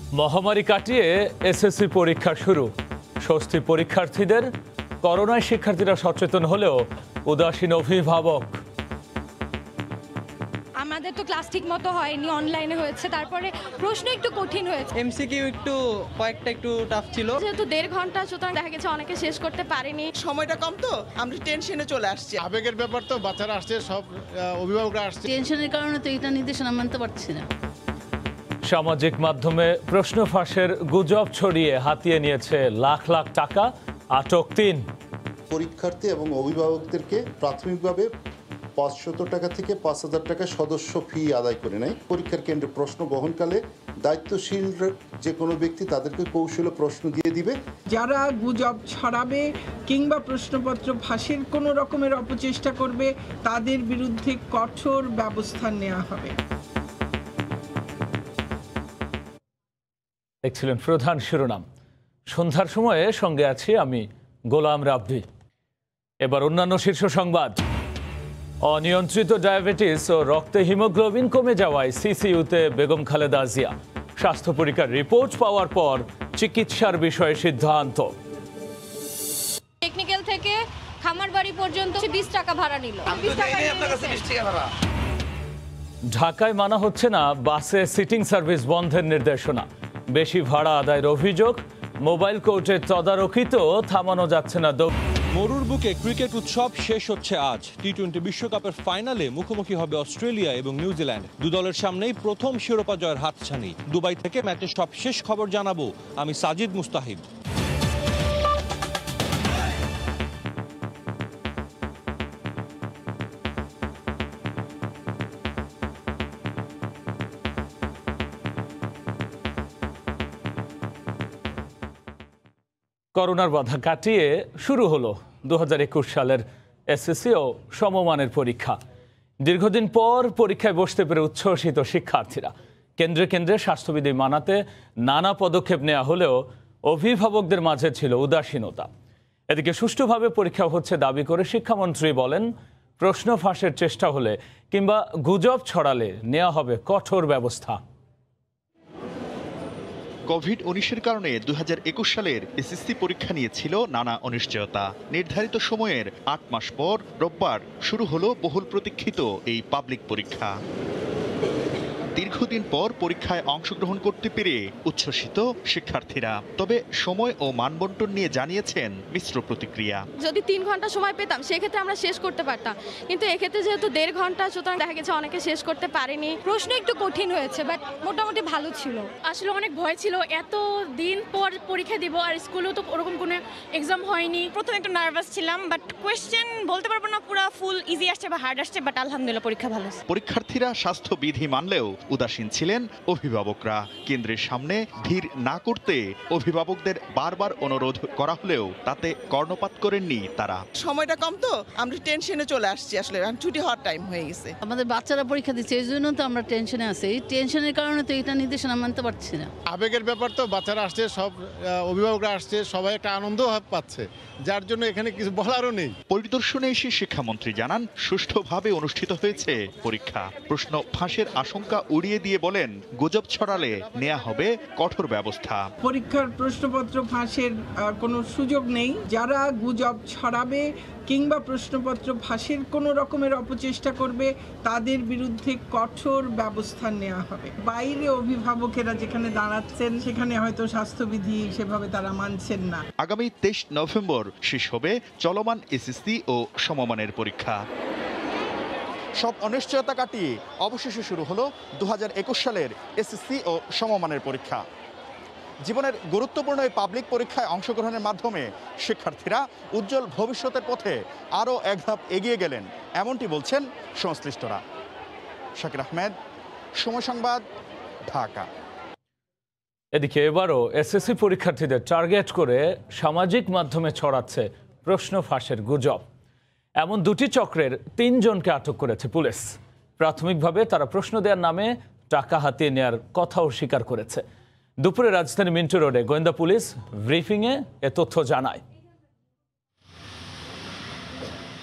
মহামারী কাটিয়ে এসএসসি পরীক্ষা শুরু। স্বস্তি পরীক্ষার্থীদের। করোনায় শিক্ষার্থীরা সচেতন হলেও উদাসীন অভিভাবক। আমাদের তো ক্লাস ঠিক মতো হয়নি, অনলাইনে হয়েছে, তারপরে প্রশ্ন একটু কঠিন হয়েছে। এমসিকিউ কয়েকটা একটু টাফ ছিল, যেহেতু 1.5 ঘন্টা, সুতরাং দেখা গেছে অনেকে শেষ করতে পারেনি। সময়টা কম, তো আমরা টেনশনে চলে আসছি। আবেগের ব্যাপার, তো বাচ্চারা আসছে, সব অভিভাবকরা আসছে। টেনশনের কারণে তো এটা নির্দেশনা মানতে পারছি না। সামাজিক মাধ্যমে প্রশ্ন ফাঁসের গুজব ছড়িয়ে হাতিয়ে নিয়েছে লাখ লাখ টাকা, আটক 3। পরীক্ষার্থী এবং অভিভাবকদেরকে প্রাথমিকভাবে 500 টাকা থেকে 5000 টাকা সদস্য ফি আদায় করে নেয়। পরীক্ষার কেন্দ্রে প্রশ্ন বহনকালে দায়িত্বশীল যে কোনো ব্যক্তি তাদেরকে কৌশলে প্রশ্ন দিয়ে দিবে। যারা গুজব ছড়াবে কিংবা প্রশ্নপত্র ফাঁসের কোনো রকমের অপচেষ্টা করবে তাদের বিরুদ্ধে কঠোর ব্যবস্থা নেওয়া হবে। দেখছিলেন প্রধান শিরোনাম। সন্ধ্যার সময়ে সঙ্গে আছি আমি গোলাম রাব্বি। এবার অন্যান্য শীর্ষ সংবাদ। অনিয়ন্ত্রিত ডায়াবেটিস ও রক্তে হিমোগ্লোবিন কমে যাওয়ায় সিসিইউতে বেগম খালেদা জিয়া। স্বাস্থ্য পরীক্ষার রিপোর্ট পাওয়ার পর চিকিৎসার বিষয়ে সিদ্ধান্ত। টেকনিক্যাল থেকে খামারবাড়ি পর্যন্ত 20 টাকা ভাড়া নিল। ঢাকায় মানা হচ্ছে না বাসে সিটিং সার্ভিস বন্ধের নির্দেশনা। বেশি ভাড়া আদায়ের অভিযোগ। মোবাইল কোর্টের তদারকিতেও থামানো যাচ্ছে না। মরুর বুকে ক্রিকেট উৎসব শেষ হচ্ছে আজ। টি-20 বিশ্বকাপের ফাইনালে মুখোমুখি হবে অস্ট্রেলিয়া এবং নিউজিল্যান্ড। দু দলের সামনেই প্রথম শিরোপা জয়ের হাতছানি। দুবাই থেকে ম্যাচের সব শেষ খবর জানাবো আমি সাজিদ মুস্তাহিদ। করোনার বাধা কাটিয়ে শুরু হলো 2021 সালের এসএসসি ও সমমানের পরীক্ষা। দীর্ঘদিন পর পরীক্ষায় বসতে পেরে উচ্ছ্বসিত শিক্ষার্থীরা। কেন্দ্রে কেন্দ্রে স্বাস্থ্যবিধি মানাতে নানা পদক্ষেপ নেওয়া হলেও অভিভাবকদের মাঝে ছিল উদাসীনতা। এদিকে সুষ্ঠুভাবে পরীক্ষা হচ্ছে দাবি করে শিক্ষামন্ত্রী বলেন, প্রশ্ন ফাঁসের চেষ্টা হলে কিংবা গুজব ছড়ালে নেওয়া হবে কঠোর ব্যবস্থা। কোভিড-19-এর কারণে 2021 সালের এসএসসি পরীক্ষা নিয়েছিল নানা অনিশ্চয়তা। নির্ধারিত সময়ের 8 মাস পর রোববার শুরু হলো বহুল প্রতীক্ষিত এই পাবলিক পরীক্ষা। দীর্ঘদিন পর পরীক্ষায় অংশগ্রহণ করতে পেরে উচ্ছ্বসিত শিক্ষার্থীরা। তবে সময় ও মানবন্টন নিয়ে জানিয়েছেন মিশ্র প্রতিক্রিয়া। যদি 3 ঘন্টা সময় পেতাম সেক্ষেত্রে আমরা শেষ করতে পারতাম, কিন্তু এক্ষেত্রে যেহেতু 1.5 ঘন্টা, সুতরাং দেখা গেছে অনেকে শেষ করতে পারেনি। প্রশ্ন একটু কঠিন হয়েছে, বাট মোটামুটি ভালো ছিল। আসলে অনেক ভয় ছিল, এত দিন পর পরীক্ষা দিব, আর স্কুলেও তো ওরকম কোনো এক্সাম হয়নি। প্রথমে একটু নার্ভাস ছিলাম, বাট কোয়েশ্চেন বলতে পারবো না পুরো ফুল ইজি আসছে বা হার্ড আসছে, বাট আলহামদুলিল্লাহ পরীক্ষা ভালো। পরীক্ষার্থীরা স্বাস্থ্যবিধি মানলেও উদাসীন ছিলেন অভিভাবকরা। কেন্দ্রের সামনে ভিড় না করতে অভিভাবকদের বারবার অনুরোধ করা হলেও তাতে কর্ণপাত করেননি তারা। সময়টা কম, তো আমরা টেনশনে চলে আসছি। আসলে ছুটি হওয়ার টাইম হয়ে গেছে। আমাদের বাচ্চারা পরীক্ষা দিচ্ছে, এই জন্য তো আমরা টেনশনে আছি। এই টেনশনের কারণে তো এটা নির্দেশনা মানতে পারছি না। আবেগের ব্যাপার, তো বাচ্চারা আসছে, সব অভিভাবকরা আসছে, সবাই একটা আনন্দ পাচ্ছে, যার জন্য এখানে কিছু বলারও নেই। পরিদর্শনে এসে শিক্ষামন্ত্রী জানান, সুষ্ঠুভাবে অনুষ্ঠিত হয়েছে পরীক্ষা। প্রশ্ন ফাঁসের আশঙ্কা উড়িয়ে দিয়ে বলেন, গুজব ছড়ালে নেওয়া হবে কঠোর ব্যবস্থা। পরীক্ষার প্রশ্নপত্র ফাঁসের কোনো সুযোগ নেই। যারা গুজব ছড়াবে কিংবা প্রশ্নপত্র ফাঁসের কোনো রকমের অপচেষ্টা করবে তাদের বিরুদ্ধে কঠোর ব্যবস্থা নেওয়া হবে। বাইরে অভিভাবকেরা যেখানে দাঁড়াচ্ছেন সেখানে হয়তো স্বাস্থ্যবিধি সেভাবে তারা মানছেন না। আগামী 23 নভেম্বর শেষ হবে চলমান এসএসসি ও সমমানের পরীক্ষা। সব অনিশ্চয়তা কাটিয়ে অবশেষে শুরু হলো 2021 সালের এসএসসি ও সমমানের পরীক্ষা। জীবনের গুরুত্বপূর্ণ এই পাবলিক পরীক্ষায় অংশগ্রহণের মাধ্যমে শিক্ষার্থীরা উজ্জ্বল ভবিষ্যতের পথে আরও এক ধাপ এগিয়ে গেলেন, এমনটি বলছেন সংশ্লিষ্টরা। শাকির আহমেদ, সময় সংবাদ, ঢাকা। এদিকে এবারও এসএসসি পরীক্ষার্থীদের টার্গেট করে সামাজিক মাধ্যমে ছড়াচ্ছে প্রশ্ন ফাঁসের গুজব। এমন 2টি চক্রের 3 জনকে আটক করেছে পুলিশ। প্রাথমিকভাবে তারা প্রশ্ন দেওয়ার নামে টাকা হাতিয়ে নেওয়ার কথাও স্বীকার করেছে। দুপুরে রাজধানী মিন্টো রোডে গোয়েন্দা পুলিশ ব্রিফিংয়ে এ তথ্য জানায়।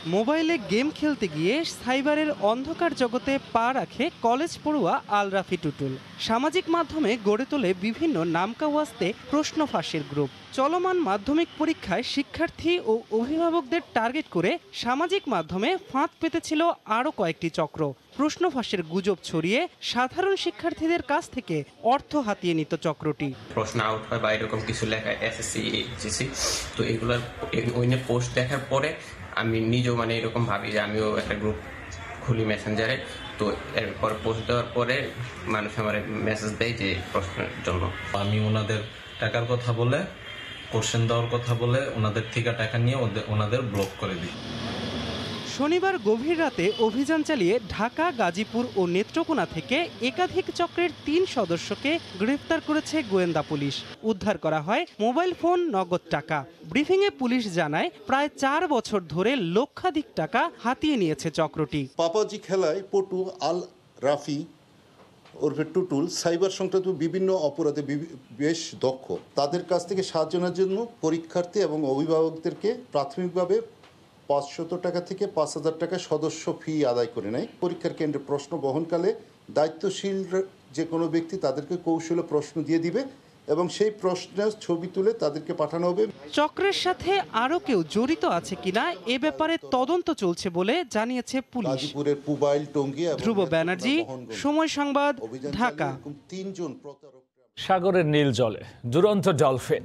মোবাইলে গেম খেলতে গিয়ে সাইবারের অন্ধকার জগতে পা রাখে কলেজ পড়ুয়া আল রাফি টুটুল। সামাজিক মাধ্যমে গড়ে তোলে বিভিন্ন নামকাওয়াস্তে প্রশ্ন ফাঁসের গ্রুপ। চলমান মাধ্যমিক পরীক্ষায় শিক্ষার্থী ও অভিভাবকদের টার্গেট করে সামাজিক মাধ্যমে ফাঁদ পেতেছিল আরও কয়েকটি চক্র। প্রশ্ন ফাঁসের গুজব ছড়িয়ে সাধারণ শিক্ষার্থীদের কাছ থেকে অর্থ হাতিয়ে নিত চক্রটি। প্রশ্ন আউট হয় বা এরকম কিছু লেখা এসএসসি এইচএসসি, তো এগুলোর ওই পোস্ট দেখার পরে আমি নিজেও মানে এরকম ভাবি যে আমিও একটা গ্রুপ খুলি মেসেঞ্জারে। তো এরপর পোস্ট দেওয়ার পরে মানুষ আমার মেসেজ দেয় যে প্রশ্নের জন্য। আমি ওনাদের টাকার কথা বলে, কোশ্চেন দেওয়ার কথা বলে ওনাদের থেকে টাকা নিয়ে ওনাদের ব্লক করে দিই। শনিবার গভীর রাতে অভিযান চালিয়ে ঢাকা, গাজীপুর ও নেত্রকোনা থেকে একাধিক চক্রের ৩ সদস্যকে গ্রেফতার করেছে গোয়েন্দা পুলিশ। উদ্ধার করা হয় মোবাইল ফোন, নগদ টাকা। ব্রিফিংয়ে পুলিশ জানায় প্রায় ৪ বছর ধরে লক্ষাধিক টাকা হাতিয়ে নিয়েছে চক্রটি। পাপাজি খেলায় পটু আল রাফি ওরফে টুটুল সাইবার সংক্রান্ত বিভিন্ন অপরাধে বেশ দক্ষ। তাদের কাছ থেকে সাহায্য নেওয়ার জন্য পরীক্ষার্থী এবং অভিভাবকদেরকে প্রাথমিকভাবে ৫০০ টাকা থেকে ৫,০০০ টাকা সদস্য ফি আদায় করে নেয়। পরীক্ষার কেন্দ্রে প্রশ্ন বহনকালে দায়িত্বশীল যে কোনো ব্যক্তি তাদেরকে কৌশলে প্রশ্ন দিয়ে দিবে এবং সেই প্রশ্নের ছবি তুলে তাদেরকে পাঠানো হবে। চক্রের সাথে আরও কেউ জড়িত আছে কিনা এ ব্যাপারে তদন্ত চলছে বলে জানিয়েছে পুলিশ। গাজীপুরের পুবাইল, টঙ্গী। ধ্রুব ব্যানার্জি, সময় সংবাদ, ঢাকা। ৩ জন প্রতারক। সাগরের নীল জলে দুরন্ত ডলফিন।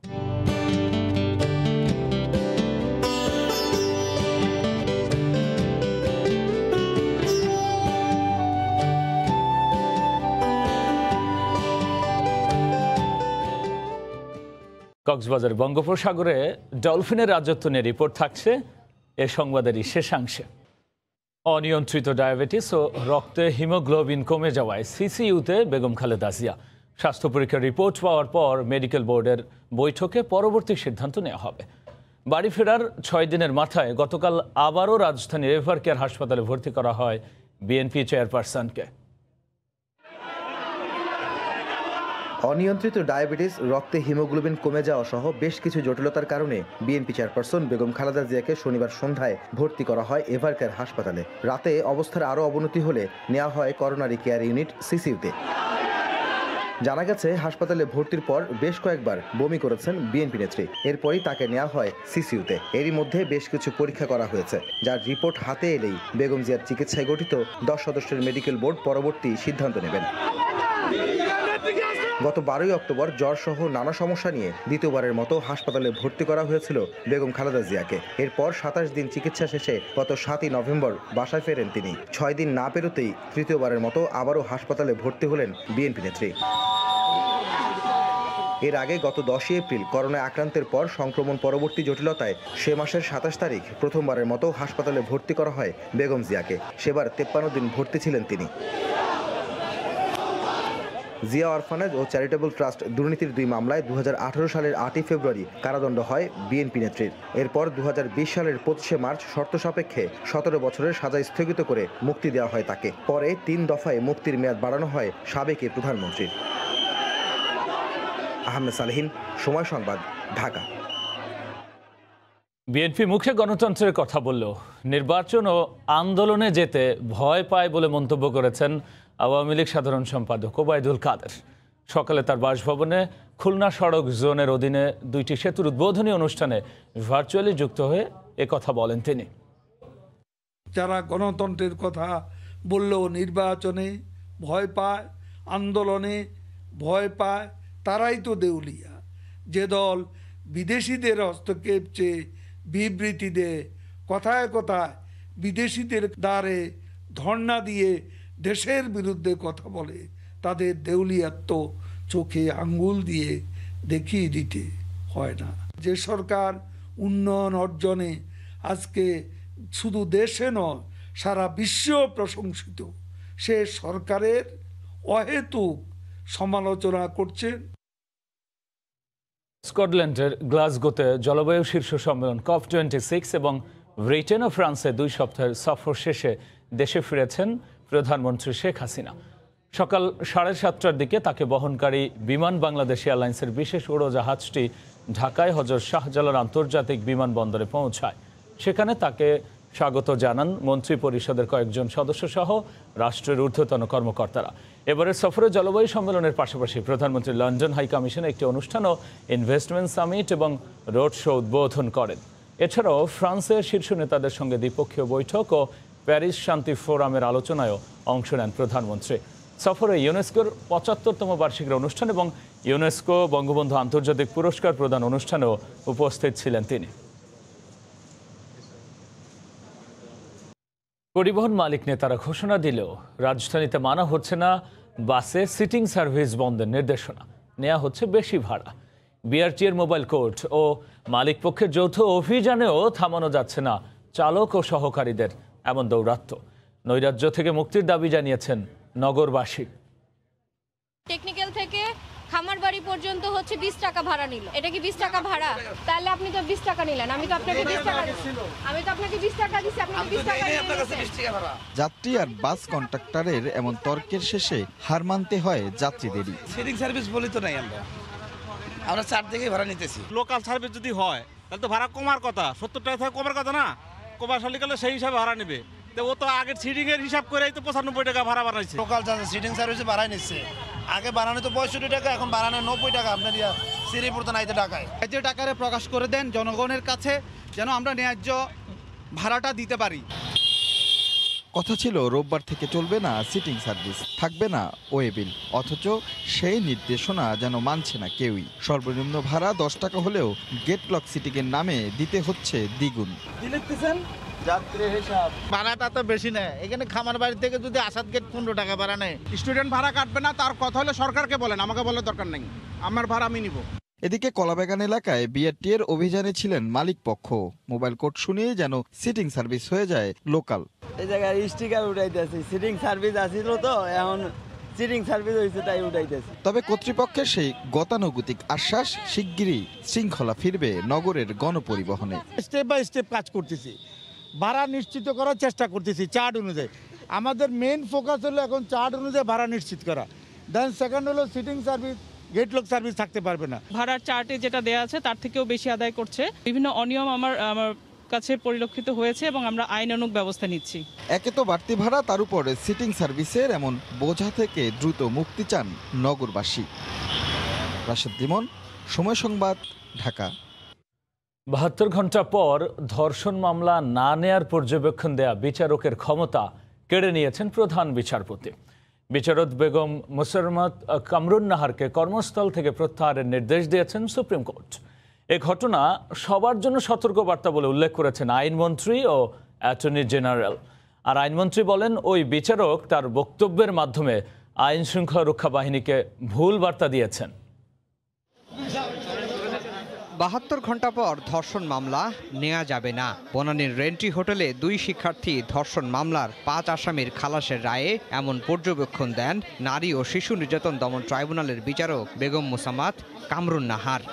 কক্সবাজার বঙ্গোপসাগরে ডলফিনের রাজত্ব নিয়ে রিপোর্ট থাকছে এ সংবাদেরই শেষাংশে। অনিয়ন্ত্রিত ডায়াবেটিস ও রক্তে হিমোগ্লোবিন কমে যাওয়ায় সিসিইউতে বেগম খালেদা জিয়া। স্বাস্থ্য পরীক্ষার রিপোর্ট পাওয়ার পর মেডিকেল বোর্ডের বৈঠকে পরবর্তী সিদ্ধান্ত নেওয়া হবে। বাড়ি ফেরার ৬ দিনের মাথায় গতকাল আবারও রাজধানীর এভারকেয়ার হাসপাতালে ভর্তি করা হয় বিএনপি চেয়ারপারসনকে। অনিয়ন্ত্রিত ডায়াবেটিস, রক্তে হিমোগ্লোবিন কমে যাওয়া সহ বেশ কিছু জটিলতার কারণে বিএনপি চেয়ারপারসন বেগম খালেদা জিয়াকে শনিবার সন্ধ্যায় ভর্তি করা হয় এভারকেয়ার হাসপাতালে। রাতে অবস্থার আরও অবনতি হলে নেওয়া হয় করোনারি কেয়ার ইউনিট সিসিইউতে। জানা গেছে হাসপাতালে ভর্তির পর বেশ কয়েকবার বমি করেছেন বিএনপি নেত্রী। এরপরই তাকে নেওয়া হয় সিসিইউতে। এরই মধ্যে বেশ কিছু পরীক্ষা করা হয়েছে, যার রিপোর্ট হাতে এলেই বেগম জিয়ার চিকিৎসায় গঠিত ১০ সদস্যের মেডিকেল বোর্ড পরবর্তী সিদ্ধান্ত নেবেন। গত ১২ই অক্টোবর জ্বরসহ নানা সমস্যা নিয়ে দ্বিতীয়বারের মতো হাসপাতালে ভর্তি করা হয়েছিল বেগম খালেদা জিয়াকে। এরপর ২৭ দিন চিকিৎসা শেষে গত ৭ই নভেম্বর বাসায় ফেরেন তিনি। ৬ দিন না পেরোতেই তৃতীয়বারের মতো আবারও হাসপাতালে ভর্তি হলেন বিএনপি নেত্রী। এর আগে গত ১০ই এপ্রিল করোনায় আক্রান্তের পর সংক্রমণ পরবর্তী জটিলতায় সে মাসের ২৭ তারিখ প্রথমবারের মতো হাসপাতালে ভর্তি করা হয় বেগম জিয়াকে। সেবার ৫৩ দিন ভর্তি ছিলেন তিনি। জিয়া অরফানেজ ও চ্যারিটেবল ট্রাস্ট দুর্নীতির ২ মামলায় ২০১৮ সালের ৮ই ফেব্রুয়ারি কারাদণ্ড হয় বিএনপি নেত্রীর। এরপর ২০২০ সালের ২৫শে মার্চ শর্ত সাপেক্ষে ১৭ বছরের সাজা স্থগিত করে মুক্তি দেওয়া হয় তাকে। পরে ৩ দফায় মুক্তির মেয়াদ বাড়ানো হয় সাবেক প্রধানমন্ত্রীর। আহমেদ সালেহীন, সময় সংবাদ, ঢাকা। বিএনপি মুখে গণতন্ত্রের কথা বললেও নির্বাচন ও আন্দোলনে যেতে ভয় পায় বলে মন্তব্য করেছেন আওয়ামী লীগ সাধারণ সম্পাদক ওবায়দুল কাদের। সকালে তার বাসভবনে খুলনা সড়ক জোনের অধীনে ২টি সেতুর উদ্বোধনী অনুষ্ঠানে ভার্চুয়ালি যুক্ত হয়ে কথা বলেন তিনি। যারা গণতন্ত্রের কথা বললেও নির্বাচনে ভয় পায়, আন্দোলনে ভয় পায়, তারাই তো দেউলিয়া। যে দল বিদেশিদের হস্তক্ষেপ চেয়ে বিবৃতি দেয়, কথায় কথায় বিদেশিদের দ্বারে ধর্ণা দিয়ে দেশের বিরুদ্ধে কথা বলে, তাদের দেউলিয়াত্ব চোখে আঙ্গুল দিয়ে দেখিয়ে দিতে হয় না। যে সরকার উন্নয়ন অর্জনে আজকে শুধু দেশে নয় সারা বিশ্ব প্রশংসিত, সে সরকারের অহেতুক সমালোচনা করছেন। স্কটল্যান্ডের গ্লাসগোতে জলবায়ু শীর্ষ সম্মেলন COP26 এবং ব্রিটেন ও ফ্রান্সে ২ সপ্তাহের সফর শেষে দেশে ফিরেছেন প্রধানমন্ত্রী শেখ হাসিনা। সকাল 7:30টার দিকে তাকে বহনকারী বিমান বাংলাদেশ এয়ারলাইন্সের বিশেষ উড়োজাহাজটি ঢাকায় হযরত শাহজালাল আন্তর্জাতিক বিমানবন্দরে পৌঁছায়। সেখানে তাকে স্বাগত জানান মন্ত্রী পরিষদের কয়েকজন সদস্য সহ রাষ্ট্রের ঊর্ধ্বতন কর্মকর্তারা। এবারের সফরে জলবায়ু সম্মেলনের পাশাপাশি প্রধানমন্ত্রী লন্ডন হাই কমিশনে একটি অনুষ্ঠান ও ইনভেস্টমেন্ট সামিট এবং রোড শো উদ্বোধন করেন। এছাড়াও ফ্রান্সের শীর্ষ নেতাদের সঙ্গে দ্বিপক্ষীয় বৈঠক ও প্যারিস শান্তি ফোরামের আলোচনায়ও অংশ নেন প্রধানমন্ত্রী। সফরে ইউনেস্কোর ৭৫তম বার্ষিকীর অনুষ্ঠান এবং ইউনেস্কো বঙ্গবন্ধু আন্তর্জাতিক পুরস্কার প্রদান অনুষ্ঠানেও উপস্থিত ছিলেন তিনি। পরিবহন মালিক নেতারা ঘোষণা দিলেও রাজধানীতে মানা হচ্ছে না বাসে সিটিং সার্ভিস বন্ধের নির্দেশনা, নেওয়া হচ্ছে বেশি ভাড়া। বিআরটিএর মোবাইল কোর্ট ও মালিক পক্ষের যৌথ অভিযানেও থামানো যাচ্ছে না চালক ও সহকারীদের এমন দৌরাত্ম্য। নৈরাজ্য থেকে মুক্তির দাবি জানিয়েছেন নগরবাসী। টেকনিক্যাল থেকে খামারবাড়ি পর্যন্ত হচ্ছে 20 টাকা ভাড়া নিল। এটা কি 20 টাকা ভাড়া? তাহলে আপনি তো 20 টাকা নিলেন, আমি তো আপনাকে 20 টাকা দিছি। আমি তো আপনাকে 20 টাকা দিছি, আপনি 20 টাকা নিলেন। যাত্রী আর বাস কন্ট্রাক্টরের এমন তর্কের শেষে হার মানতে হয় যাত্রীদেরই। সিটিং সার্ভিস বলি তো নাই, আমরা 4 থেকে ভাড়া নিতেছি। লোকাল সার্ভিস যদি হয় তাহলে তো ভাড়া কমার কথা, 70 টাকা থেকে কমার কথা না। কমার্শালি গেলে সেই হিসাবে ভাড়া নেবে। ও তো আগের সিটিং এর হিসাব করে তো 95 টাকা ভাড়া বানাইছে। লোকাল সিটিং সার্ভিসে বাড়াই নিচ্ছে। আগে বাড়ানো তো 65 টাকা, এখন বাড়ানো 90 টাকা। আপনার শ্রীপুর তো নাইতে টাকায় যে টাকারে প্রকাশ করে দেন জনগণের কাছে, যেন আমরা ন্যায্য ভাড়াটা দিতে পারি। কথা ছিল রোববার থেকে চলবে না সিটিং সার্ভিস, থাকবে না ওয়ে বিল, অথচ সেই নির্দেশনা যেন মানছে না কেউই। সর্বনিম্ন ভাড়া 10 টাকা হলেও গেট ক্লক সিটিং এর নামে দিতে হচ্ছে দ্বিগুণ। ভাড়াটা তো বেশি নেয়। এখানে খামার বাড়ি থেকে যদি আসাদ গেট 15 টাকা ভাড়া নেয়। স্টুডেন্ট ভাড়া কাটবে না, তার কথা হলে সরকারকে বলেন, আমাকে বলার দরকার নেই। আমার ভাড়া আমি নিব। এদিকে কলাবাগান এলাকায় বিআরটিএর অভিযানে ছিলেন মালিক পক্ষ। মোবাইল কোড শুনিয়ে যেন সিটিং সার্ভিস হয়ে যায় লোকাল। এই জায়গায় স্টিকার উঠাইতেছি, সিটিং সার্ভিস আসিল তো, এখন সিটিং সার্ভিস হয়েছে তাই উঠাইতেছি। তবে কর্তৃপক্ষের সেই গতানুগতিক আশ্বাস শিগগিরই শৃঙ্খলা ফিরবে নগরের গণপরিবহনে। স্টেপ বাই স্টেপ কাজ করতেছি, ভাড়া নিশ্চিত করার চেষ্টা করতেছি চার্ট অনুযায়ী। আমাদের মেইন ফোকাস হলো এখন চার্ট অনুযায়ী ভাড়া নিশ্চিত করা। দেন সেকেন্ড হলো sitting service, gate lock service থাকতে পারবে না। ভাড়ার চার্টে যেটা দেওয়া আছে তার থেকেও বেশি আদায় করছে। বিভিন্ন অনিয়ম আমার কাছে পরিলক্ষিত হয়েছে এবং আমরা আইনানুগ ব্যবস্থা নিচ্ছি। একে তো বাড়তি ভাড়া, তার উপর সিটিং সার্ভিসের এমন বোঝা থেকে দ্রুত মুক্তি চান নগরবাসী। রাশেদ লিমন, সময় সংবাদ, ঢাকা। ৭২ ঘন্টা পর ধর্ষণ মামলা না নেয়ার পর্যবেক্ষণ দেয়া বিচারকের ক্ষমতা কেড়ে নিয়েছেন প্রধান বিচারপতি। বিচারক বেগম মুসরমত কামরুন নাহারকে কর্মস্থল থেকে প্রত্যাহারের নির্দেশ দিয়েছেন সুপ্রিম কোর্ট। এ ঘটনা সবার জন্য সতর্কবার্তা বলে উল্লেখ করেছেন আইনমন্ত্রী ও অ্যাটর্নি জেনারেল। আর আইনমন্ত্রী বলেন, ওই বিচারক তার বক্তব্যের মাধ্যমে আইন শৃঙ্খলা রক্ষা বাহিনীকে ভুল বার্তা দিয়েছেন। ৭২ ঘন্টা পর ধর্ষণ মামলা নেওয়া যাবে না। বনানীর রেন্ট্রি হোটেলে 2 শিক্ষার্থী ধর্ষণ মামলার 5 আসামির খালাসের রায়ে এমন পর্যবেক্ষণ দেন নারী ও শিশু নির্যাতন দমন ট্রাইব্যুনালের বিচারক বেগম মুসাম্মাত কামরুন নাহার।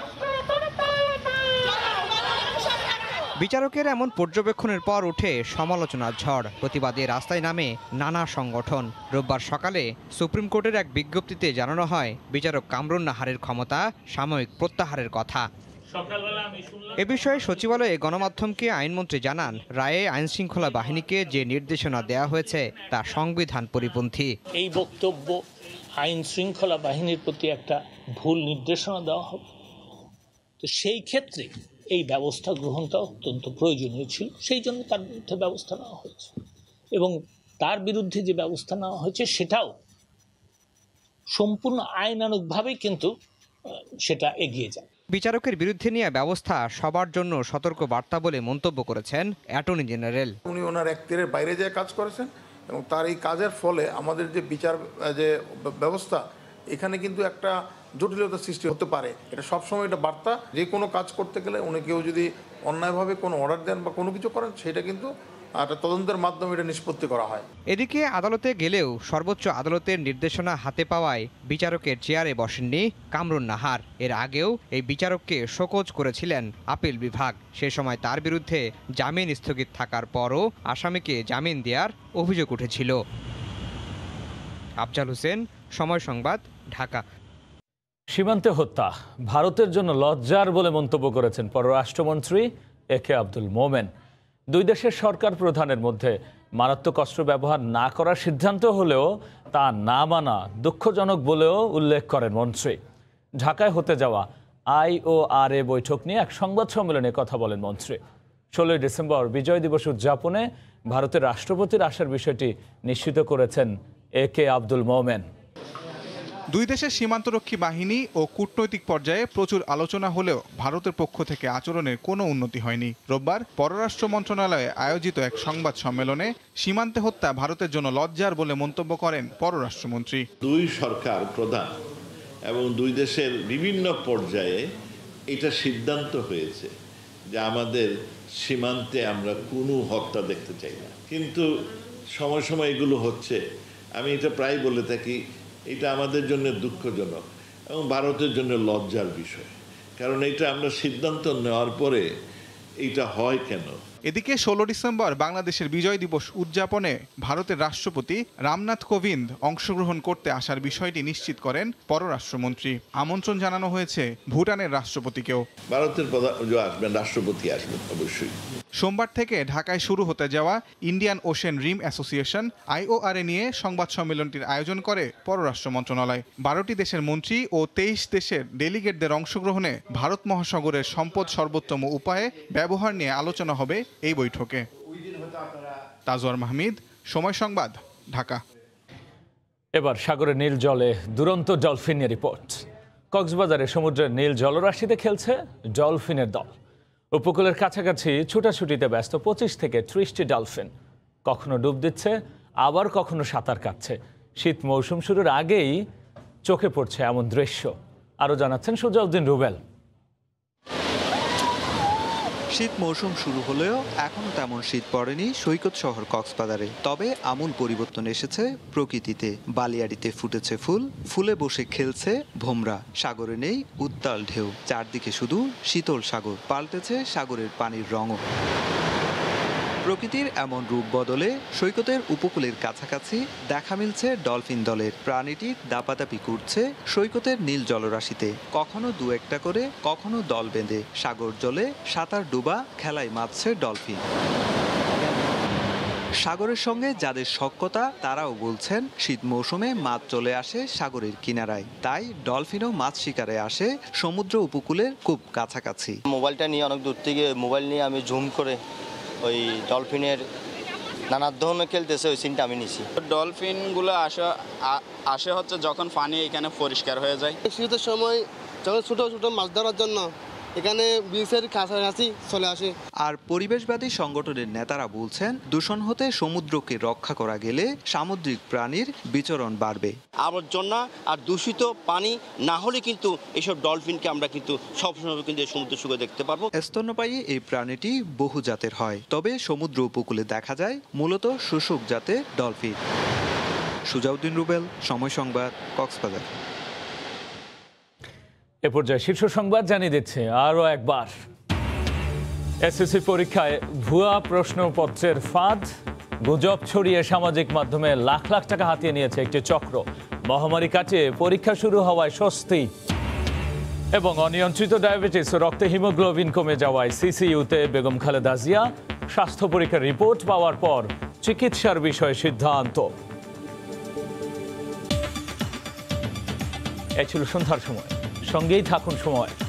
বিচারকের এমন পর্যবেক্ষণের পর উঠে সমালোচনার ঝড়। প্রতিবাদে রাস্তায় নামে নানা সংগঠন। রোববার সকালে সুপ্রিম কোর্টের এক বিজ্ঞপ্তিতে জানানো হয়, বিচারক কামরুন নাহারের ক্ষমতা সাময়িক প্রত্যাহারের কথা। এ বিষয়ে সচিবালয়ে গণমাধ্যমকে আইনমন্ত্রী জানান, রায়ে আইনশৃঙ্খলা বাহিনীকে যে নির্দেশনা দেওয়া হয়েছে তা সংবিধান পরিপন্থী। এই বক্তব্য আইন শৃঙ্খলা বাহিনীর প্রতি একটা ভুল নির্দেশনা দেওয়া হবে। তো সেই ক্ষেত্রে এই ব্যবস্থা গ্রহণটা অত্যন্ত প্রয়োজনীয় ছিল, সেই জন্য তার বিরুদ্ধে ব্যবস্থা নেওয়া হয়েছে এবং তার বিরুদ্ধে যে ব্যবস্থা নেওয়া হয়েছে সেটাও সম্পূর্ণ আইনানুগভাবেই কিন্তু সেটা এগিয়ে যায়। বিচারকের বিরুদ্ধে নিয়ে ব্যবস্থা সবার জন্য সতর্ক বার্তা বলে মন্তব্য করেছেন অ্যাটর্নি জেনারেল। উনি ওনার এখতিয়ারের বাইরে যে কাজ করেছেন এবং তার এই কাজের ফলে আমাদের যে বিচার যে ব্যবস্থা, এখানে কিন্তু একটা জটিলতা সৃষ্টি হতে পারে। এটা সবসময় এটা বার্তা, যে কোনো কাজ করতে গেলে উনি কেউ যদি অন্যায়ভাবে কোনো অর্ডার দেন বা কোনো কিছু করেন, সেটা কিন্তু একটা তদন্তের মাধ্যমে এটা নিষ্পত্তি করা হয়। এদিকে আদালতে গেলেও সর্বোচ্চ আদালতের নির্দেশনা হাতে পাওয়ায় বিচারকের চেয়ারে বসেননি কামরুন নাহার। এর আগেও এই বিচারককে শোকজ করেছিলেন আপিল বিভাগ। সে সময় তার বিরুদ্ধে জামিন স্থগিত থাকার পরও আসামিকে জামিন দেওয়ার অভিযোগ উঠেছিল। আফজাল হোসেন, সময় সংবাদ, ঢাকা। সীমান্তে হত্যা ভারতের জন্য লজ্জার বলে মন্তব্য করেছেন পররাষ্ট্রমন্ত্রী একে আব্দুল মোমেন। দুই দেশের সরকার প্রধানের মধ্যে মারাত্মক অস্ত্র ব্যবহার না করার সিদ্ধান্ত হলেও তা না মানা দুঃখজনক বলেও উল্লেখ করেন মন্ত্রী। ঢাকায় হতে যাওয়া IORA বৈঠক নিয়ে এক সংবাদ সম্মেলনে কথা বলেন মন্ত্রী। 16 ডিসেম্বর বিজয় দিবস উদযাপনে ভারতের রাষ্ট্রপতির আসার বিষয়টি নিশ্চিত করেছেন AK আব্দুল মোমেন। দুই দেশের সীমান্তরক্ষী বাহিনী ও কূটনৈতিক পর্যায়ে প্রচুর আলোচনা হলেও ভারতের পক্ষ থেকে আচরণের কোনো উন্নতি হয়নি। রোববার পররাষ্ট্র মন্ত্রণালয়ে আয়োজিত এক সংবাদ সম্মেলনে সীমান্তে হত্যা ভারতের জন্য লজ্জার বলে মন্তব্য করেন পররাষ্ট্রমন্ত্রী। দুই সরকার প্রধান এবং দুই দেশের বিভিন্ন পর্যায়ে এটা সিদ্ধান্ত হয়েছে যে আমাদের সীমান্তে আমরা কোনো হত্যা দেখতে চাই না, কিন্তু সময় সময় এগুলো হচ্ছে। আমি এটা প্রায় বলে থাকি, এটা আমাদের জন্য দুঃখজনক এবং ভারতের জন্য লজ্জার বিষয়, কারণ এটা আমরা সিদ্ধান্ত নেওয়ার পরে এটা হয় কেন। এদিকে 16 ডিসেম্বর বাংলাদেশের বিজয় দিবস উদযাপনে ভারতের রাষ্ট্রপতি রামনাথ কোবিন্দ অংশগ্রহণ করতে আসার বিষয়টি নিশ্চিত করেন পররাষ্ট্রমন্ত্রী। আমন্ত্রণ জানানো হয়েছে ভুটানের রাষ্ট্রপতিকেও। ভারতের রাষ্ট্রপতি আসবেন অবশ্যই। সোমবার থেকে ঢাকায় শুরু হতে যাওয়া Indian Ocean Rim Association IORA নিয়ে সংবাদ সম্মেলনটির আয়োজন করে পররাষ্ট্র মন্ত্রণালয়। 12টি দেশের মন্ত্রী ও 23 দেশের ডেলিগেটদের অংশগ্রহণে ভারত মহাসাগরের সম্পদ সর্বোত্তম উপায়ে ব্যবহার নিয়ে আলোচনা হবে এই বৈঠকে। তাজওয়ার মাহমিদ, সময় সংবাদ, ঢাকা। এবার সাগরের নীল জলে দুরন্ত ডলফিনের রিপোর্ট। কক্সবাজারে সমুদ্রের নীল জলরাশিতে খেলছে ডলফিনের দল। উপকূলের কাছাকাছি ছুটাছুটিতে ব্যস্ত 25 থেকে 30টি ডলফিন। কখনো ডুব দিচ্ছে, আবার কখনো সাঁতার কাটছে। শীত মৌসুম শুরুর আগেই চোখে পড়ছে এমন দৃশ্য। আরও জানাচ্ছেন সুজাউদ্দিন রুবেল। শীত মৌসুম শুরু হলেও এখনো তেমন শীত পড়েনি সৈকত শহর কক্সবাজারে। তবে আমূল পরিবর্তন এসেছে প্রকৃতিতে। বালিয়াড়িতে ফুটেছে ফুল, ফুলে বসে খেলছে ভোমরা। সাগরে নেই উত্তাল ঢেউ, চারদিকে শুধু শীতল সাগর। পাল্টেছে সাগরের পানির রঙও। প্রকৃতির এমন রূপ বদলে সৈকতের উপকূলের কাছাকাছি দেখা মিলছে ডলফিন দলের। প্রাণীটি দাপাদাপি করছে সৈকতের নীল জলরাশিতে। কখনো দু একটা করে, কখনো দল বেঁধে সাগর জলে সাঁতার ডুবা খেলায় মাতছে ডলফিন। সাগরের সঙ্গে যাদের সখ্যতা তারাও বলছেন শীত মৌসুমে মাছ চলে আসে সাগরের কিনারায়। তাই ডলফিনও মাছ শিকারে আসে সমুদ্র উপকূলের খুব কাছাকাছি। মোবাইলটা নিয়ে অনেক দূর থেকে মোবাইল নিয়ে আমি জুম করে ওই ডলফিনের নানা ধরনের খেলতেছে ওই সিনটা আমি নিছি। ডলফিনগুলো আসে হচ্ছে যখন পানি এখানে পরিষ্কার হয়ে যায়। শীতের সময় যখন ছোটো ছোটো মাছ ধরার জন্য এখানে বিচের কাছাকাছি চলে আসে। আর পরিবেশবাদী সংগঠনের নেতারা বলছেন দূষণ হতে সমুদ্রকে রক্ষা করা গেলে সামুদ্রিক প্রাণীর বিচরণ বাড়বে। আবর্জনা আর দূষিত পানি না হলে কিন্তু এইসব ডলফিনকে আমরা কিন্তু সবসময় কিন্তু সমুদ্র সুখে দেখতে পারবো। স্তন্যপায়ী এই প্রাণীটি বহু জাতের হয়, তবে সমুদ্র উপকূলে দেখা যায় মূলত শুষ্ক জাতের ডলফিন। সুজাউদ্দিন রুবেল, সময় সংবাদ, কক্সবাজার। এ পর্যায়ে শীর্ষ সংবাদ জানিয়ে দিচ্ছে আরও একবার। এসএসসি পরীক্ষায় ভুয়া প্রশ্নপত্রের ফাঁদ, গুজব ছড়িয়ে সামাজিক মাধ্যমে লাখ লাখ টাকা হাতিয়ে নিয়েছে একটি চক্র। মহামারী কাটিয়ে পরীক্ষা শুরু হওয়ায় স্বস্তি। এবং অনিয়ন্ত্রিত ডায়াবেটিস ও রক্তে হিমোগ্লোবিন কমে যাওয়ায় সিসিইউতে বেগম খালেদা জিয়া। স্বাস্থ্য পরীক্ষার রিপোর্ট পাওয়ার পর চিকিৎসার বিষয়ে সিদ্ধান্ত। এ ছিল সন্ধ্যার সময়। সঙ্গেই থাকুন সময়।